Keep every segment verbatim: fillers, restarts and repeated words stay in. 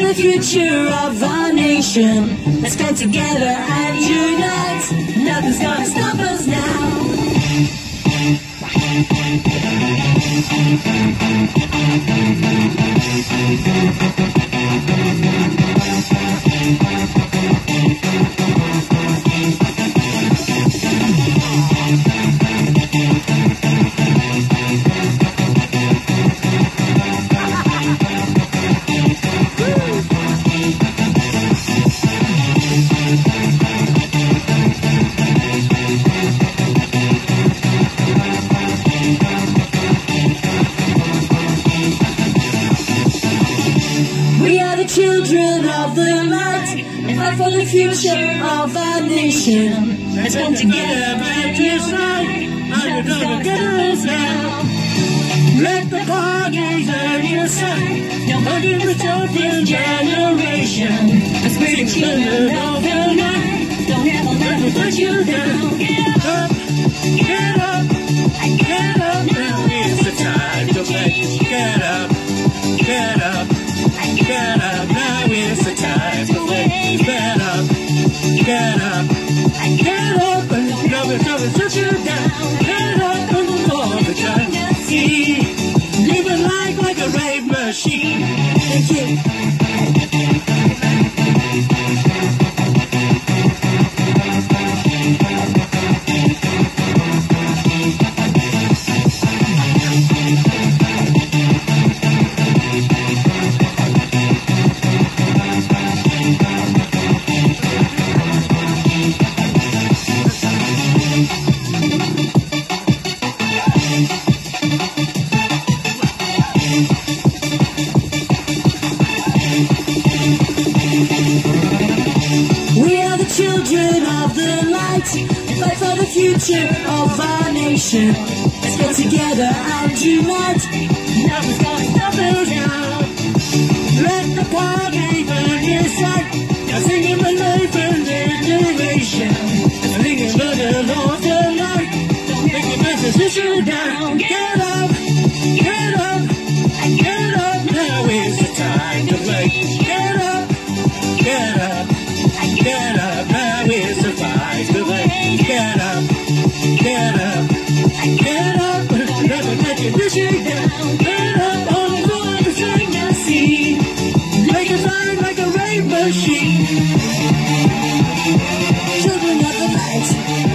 the future of our nation. Let's come together and unite. Nothing's gonna stop us now. Children of the light, and fight for the future of our nation. Let's come together and unite. I'm gonna get us now. Let the parties on your side. Young utopian generation. Let's be the children of the night. Don't ever let me put you down. Get up, get up, get up. Now is the time to play. Get up, get up. Get up, now is the time to play. Get up, get up, get up, and never, never touch you down. Get up and all the time. See, living life like a rave machine. Thank you. Children of the light, fight for the future of our nation. Let's get together and unite. Nothing's gonna stop us now. Let the party burn inside. Now singing the life and generation. Singing the Lord the light. Don't make your best decision down. Get up, get up, get up. Now is the time to play. Get up, get up, get up. It's the fight to play. Get up, get up, get up. Never let your vision down. Get up on the floor to sing the sea. Make it fine like a rave machine. Children of the light.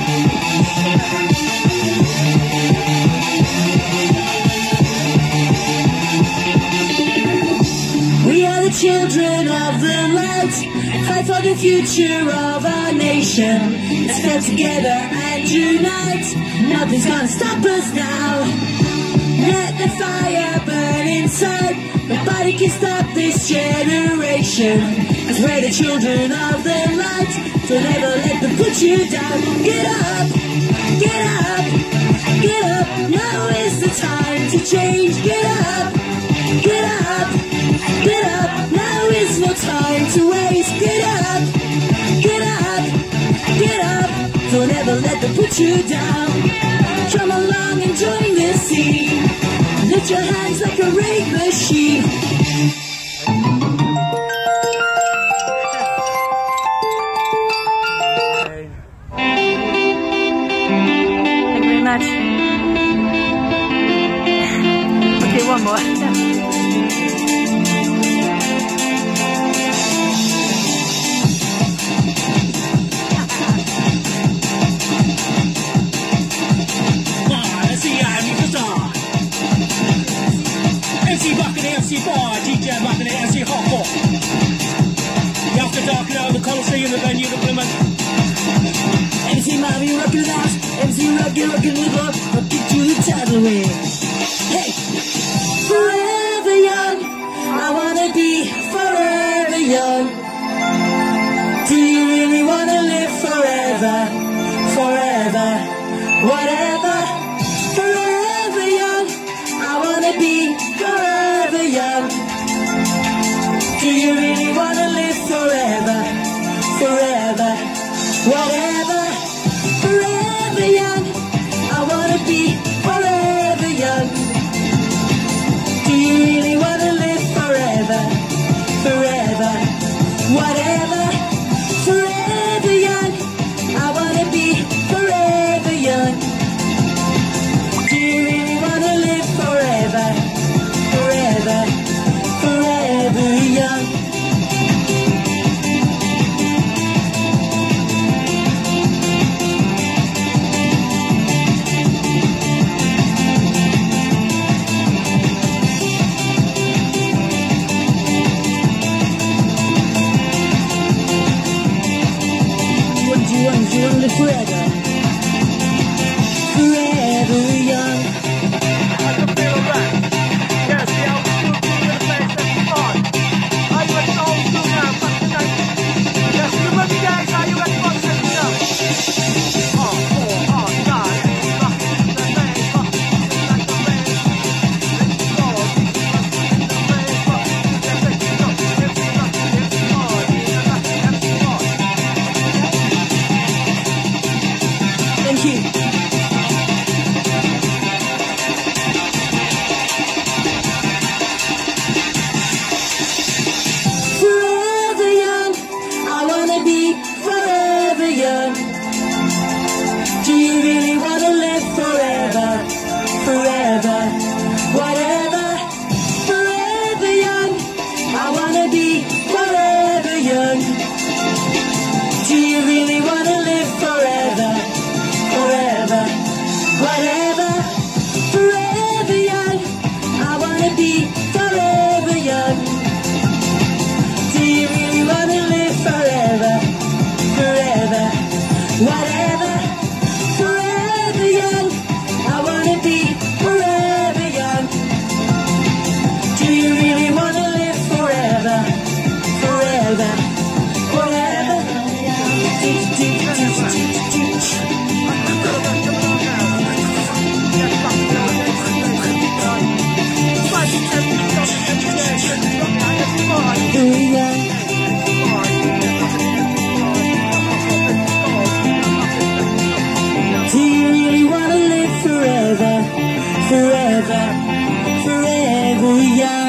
We are the children of the light. Fight for the future of our nation. Let's come together and unite. Nothing's gonna stop us now. Let the fire burn inside. Nobody can stop this generation. Cause we're the children of the light. So never let them put you down. Get up, get up, get up. Now is the time to change. Get up, get up, get up. Now is no time to waste. Get up, get up, get up. Don't ever let them put you down. Come along and join the scene. Lift your hands like a rave machine. Thank you very much. Okay, one more. M C rockin' the M C bar, D J rockin' the M C hardcore. The after dark now, the Coliseum, the venue, the Plymouth. M C Mommy rockin' the house, M C rockin', rockin' the floor, rockin' to the tidal wave. Hey! Forever young, I wanna be forever young. Do you really wanna live forever, forever, whatever? Forever young, I wanna be forever young. Do you really wanna live forever, forever, whatever? Forever young, I wanna be forever young. Do you really wanna live forever, forever, whatever, forever young. I wanna be forever young. Do you really wanna live forever, forever, forever young? Do you want to live forever, forever young? I can feel that. Yes, the old school thing in the face, that's fine. Are you ready to old school now? Back to the yes, you ready guys? Are you ready for the now? Oh, four, oh, nine, rock in the face, rock like the rain. Let's go, rock in the face, rock in the face, rock in the face, rock in the face, rock in the face. Thank you. Forever young, I wanna be forever young. Do you really wanna live forever, forever, whatever, forever young? I wanna be forever young. Do you really wanna live forever, forever, whatever, forever young? I wanna be forever young. Do you really wanna live forever, forever, whatever, forever young? I wanna be forever young. Do you really wanna live forever, forever, whatever? Do you really wanna live forever, forever, forever young?